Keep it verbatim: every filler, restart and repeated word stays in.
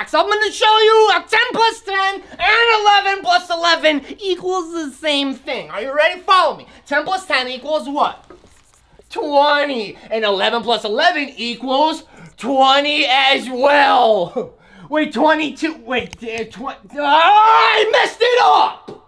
facts. I'm gonna show you how ten plus ten and eleven plus eleven equals the same thing. Are you ready? Follow me. ten plus ten equals what? twenty. And eleven plus eleven equals twenty as well. Wait, twenty-two. Wait, uh, twenty. Oh, I messed it up!